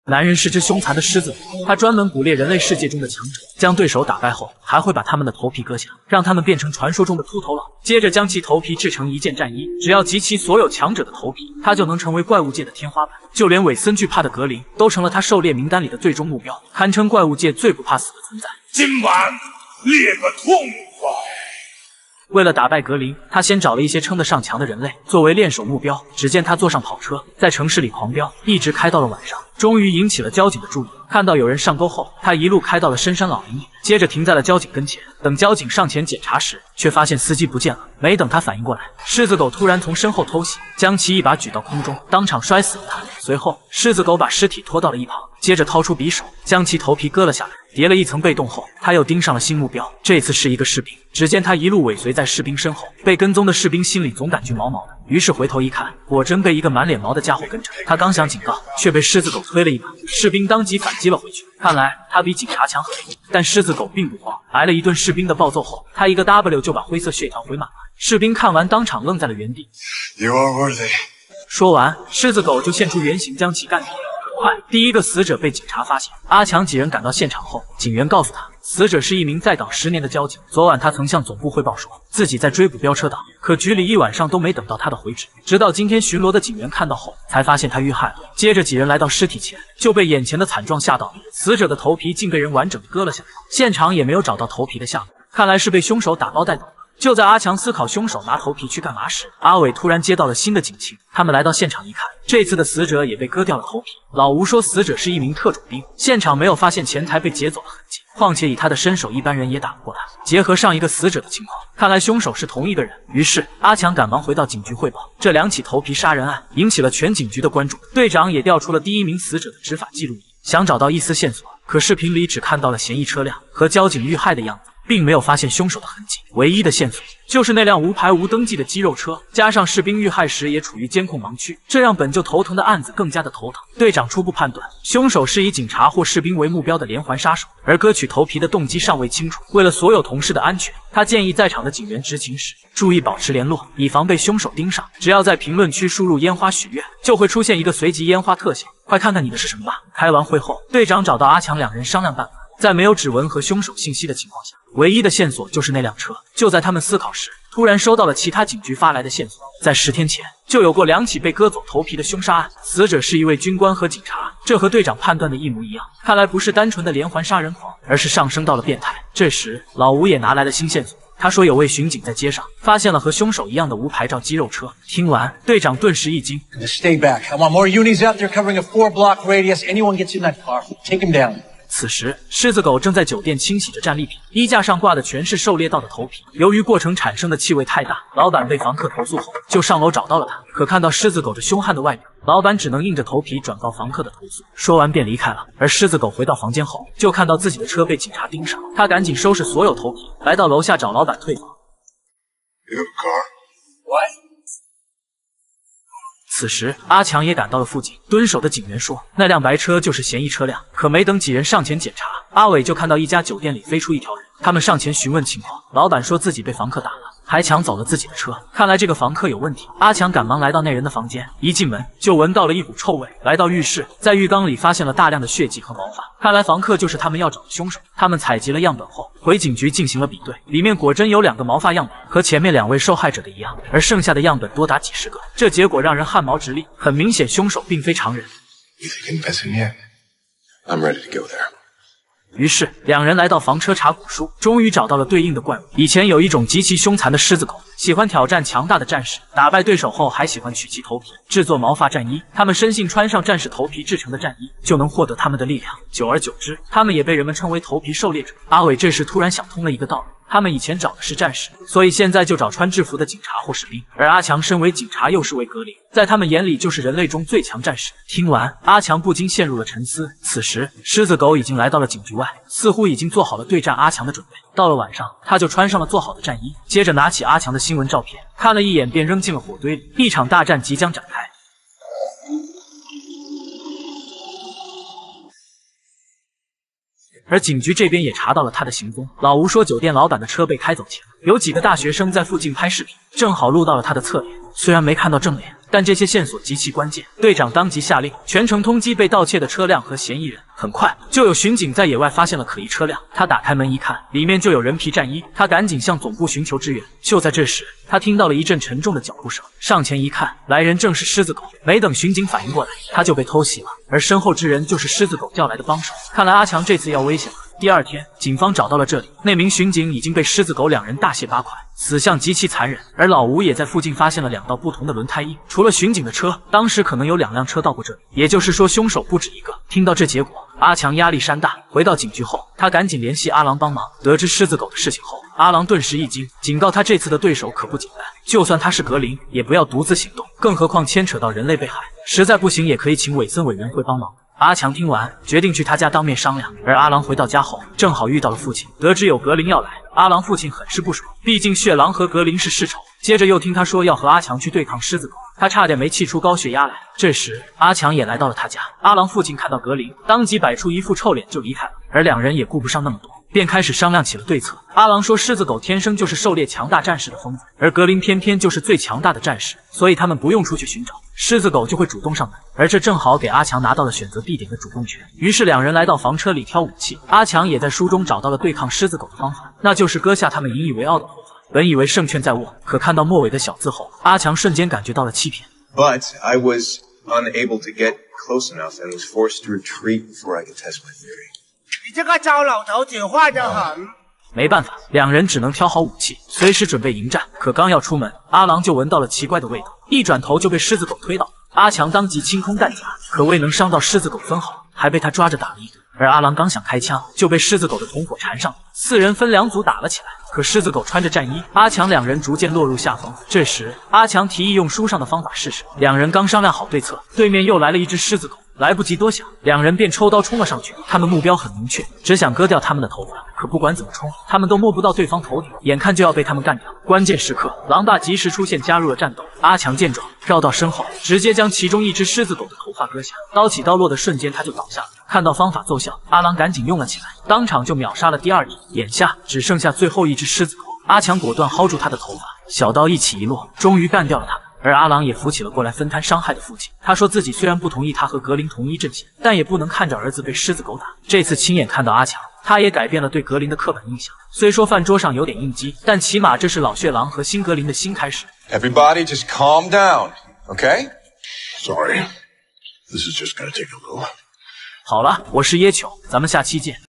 男人是只凶残的狮子狗，他专门捕猎人类世界中的强者，将对手打败后，还会把他们的头皮割下，让他们变成传说中的秃头佬，接着将其头皮制成一件战衣。只要集齐所有强者的头皮，他就能成为怪物界的天花板。就连韦森惧怕的格林，都成了他狩猎名单里的最终目标，堪称怪物界最不怕死的存在。 今晚猎个痛快！ 为了打败格林，他先找了一些称得上强的人类作为练手目标。只见他坐上跑车，在城市里狂飙，一直开到了晚上，终于引起了交警的注意。看到有人上钩后，他一路开到了深山老林里，接着停在了交警跟前。等交警上前检查时，却发现司机不见了。没等他反应过来，狮子狗突然从身后偷袭，将其一把举到空中，当场摔死了他。随后，狮子狗把尸体拖到了一旁，接着掏出匕首，将其头皮割了下来。 叠了一层被动后，他又盯上了新目标，这次是一个士兵。只见他一路尾随在士兵身后，被跟踪的士兵心里总感觉毛毛的，于是回头一看，果真被一个满脸毛的家伙跟着。他刚想警告，却被狮子狗推了一把，士兵当即反击了回去。看来他比警察强很多，但狮子狗并不慌，挨了一顿士兵的暴揍后，他一个 W 就把灰色血条回满了。士兵看完当场愣在了原地。 You are worthy。 说完，狮子狗就现出原形，将其干掉。 快！第一个死者被警察发现。阿强几人赶到现场后，警员告诉他，死者是一名在岗10年的交警。昨晚他曾向总部汇报说，自己在追捕飙车党，可局里一晚上都没等到他的回执。直到今天巡逻的警员看到后，才发现他遇害了。接着几人来到尸体前，就被眼前的惨状吓到了。死者的头皮竟被人完整割了下来，现场也没有找到头皮的下落，看来是被凶手打包带走了。 就在阿强思考凶手拿头皮去干嘛时，阿伟突然接到了新的警情。他们来到现场一看，这次的死者也被割掉了头皮。老吴说，死者是一名特种兵，现场没有发现钱财被劫走的痕迹。况且以他的身手，一般人也打不过他。结合上一个死者的情况，看来凶手是同一个人。于是阿强赶忙回到警局汇报，这2起头皮杀人案引起了全警局的关注。队长也调出了第1名死者的执法记录仪，想找到一丝线索，可视频里只看到了嫌疑车辆和交警遇害的样子。 并没有发现凶手的痕迹，唯一的线索就是那辆无牌无登记的肌肉车，加上士兵遇害时也处于监控盲区，这让本就头疼的案子更加的头疼。队长初步判断，凶手是以警察或士兵为目标的连环杀手，而割取头皮的动机尚未清楚。为了所有同事的安全，他建议在场的警员执勤时注意保持联络，以防被凶手盯上。只要在评论区输入烟花许愿，就会出现一个随机烟花特效，快看看你的是什么吧。开完会后，队长找到阿强2人商量办法。 在没有指纹和凶手信息的情况下，唯一的线索就是那辆车。就在他们思考时，突然收到了其他警局发来的线索，在10天前就有过2起被割走头皮的凶杀案，死者是一位军官和警察，这和队长判断的一模一样。看来不是单纯的连环杀人狂，而是上升到了变态。这时，老吴也拿来了新线索。 他说有位巡警在街上发现了和凶手一样的无牌照肌肉车。听完，队长顿时一惊。 Stay back. I want more unis out there covering a 4-block radius. Anyone gets in that car, take him down. 此时，狮子狗正在酒店清洗着战利品，衣架上挂的全是狩猎到的头皮。由于过程产生的气味太大，老板被房客投诉后，就上楼找到了他。可看到狮子狗这凶悍的外表，老板只能硬着头皮转告房客的投诉。说完便离开了。而狮子狗回到房间后，就看到自己的车被警察盯上，他赶紧收拾所有头皮，来到楼下找老板退房。 You have a car? What? 此时，阿强也赶到了附近。蹲守的警员说，那辆白车就是嫌疑车辆。可没等几人上前检查，阿伟就看到一家酒店里飞出一条人。他们上前询问情况，老板说自己被房客打了，还抢走了自己的车。看来这个房客有问题。阿强赶忙来到那人的房间，一进门就闻到了一股臭味。来到浴室，在浴缸里发现了大量的血迹和毛发。看来房客就是他们要找的凶手。他们采集了样本后，回警局进行了比对，里面果真有2个毛发样本和前面2位受害者的一样，而剩下的样本多达几十个。这结果让人汗毛直立。很明显，凶手并非常人。 You think confessing yet? I'm ready to go there. 于是2人来到房车查古书，终于找到了对应的怪物。以前有一种极其凶残的狮子狗，喜欢挑战强大的战士，打败对手后还喜欢取其头皮制作毛发战衣。他们深信穿上战士头皮制成的战衣就能获得他们的力量，久而久之，他们也被人们称为头皮狩猎者。阿伟这时突然想通了一个道理。他们以前找的是战士，所以现在就找穿制服的警察或士兵。而阿强身为警察，又是位格林，在他们眼里就是人类中最强战士。听完，阿强不禁陷入了沉思。此时，狮子狗已经来到了警局外，似乎已经做好了对战阿强的准备。到了晚上，他就穿上了做好的战衣，接着拿起阿强的新闻照片，看了一眼便扔进了火堆里。一场大战即将展开。而警局这边也查到了他的行踪。老吴说，酒店老板的车被开走前，有几个大学生在附近拍视频，正好录到了他的侧脸。虽然没看到正脸， 但这些线索极其关键。队长当即下令全城通缉被盗窃的车辆和嫌疑人。很快就有巡警在野外发现了可疑车辆，他打开门一看，里面就有人皮战衣，他赶紧向总部寻求支援。就在这时，他听到了一阵沉重的脚步声，上前一看，来人正是狮子狗。没等巡警反应过来，他就被偷袭了，而身后之人就是狮子狗叫来的帮手。看来阿强这次要危险了。第二天，警方找到了这里，那名巡警已经被狮子狗两人大卸八块，死相极其残忍。而老吴也在附近发现了2道不同的轮胎印，除了巡警的车，当时可能有2辆车到过这里，也就是说凶手不止一个。听到这结果，阿强压力山大。回到警局后，他赶紧联系阿郎帮忙。得知狮子狗的事情后，阿郎顿时一惊，警告他这次的对手可不简单，就算他是格林，也不要独自行动，更何况牵扯到人类被害，实在不行也可以请韦森委员会帮忙。阿强听完，决定去他家当面商量。而阿郎回到家后，正好遇到了父亲，得知有格林要来，阿郎父亲很是不爽，毕竟血狼和格林是世仇。接着又听他说要和阿强去对抗狮子狗，他差点没气出高血压来。这时阿强也来到了他家，阿郎父亲看到格林，当即摆出一副臭脸就离开了，而两人也顾不上那么多，便开始商量起了对策。阿郎说狮子狗天生就是狩猎强大战士的疯子，而格林偏偏就是最强大的战士，所以他们不用出去寻找，狮子狗就会主动上门，而这正好给阿强拿到了选择地点的主动权。于是两人来到房车里挑武器，阿强也在书中找到了对抗狮子狗的方法，那就是割下他们引以为傲的头发。本以为胜券在握，可看到末尾的小字后，阿强瞬间感觉到了欺骗。 But I was unable to get close enough and was forced to retreat before I could test my theory. 你这个糟老头子坏得很。 没办法，两人只能挑好武器，随时准备迎战。可刚要出门，阿郎就闻到了奇怪的味道，一转头就被狮子狗推倒。阿强当即清空弹夹，可未能伤到狮子狗分毫，还被他抓着打了一顿。而阿郎刚想开枪，就被狮子狗的同伙缠上了，4人分2组打了起来。可狮子狗穿着战衣，阿强两人逐渐落入下风。这时，阿强提议用书上的方法试试。两人刚商量好对策，对面又来了一只狮子狗。来不及多想，两人便抽刀冲了上去。他们目标很明确，只想割掉他们的头发。可不管怎么冲，他们都摸不到对方头顶，眼看就要被他们干掉。关键时刻，狼爸及时出现，加入了战斗。阿强见状，绕到身后，直接将其中一只狮子狗的头发割下。刀起刀落的瞬间，他就倒下了。看到方法奏效，阿郎赶紧用了起来，当场就秒杀了第2人。眼下只剩下最后一只狮子狗，阿强果断薅住他的头发，小刀一起一落，终于干掉了他们。而阿郎也扶起了过来分摊伤害的父亲。他说自己虽然不同意他和格林同一阵线，但也不能看着儿子被狮子狗打。这次亲眼看到阿强，他也改变了对格林的刻板印象。虽说饭桌上有点应激，但起码这是老血狼和新格林的新开始。 Everybody just calm down, okay? Sorry. This is just gonna take a little. 好了，我是椰球，咱们下期见。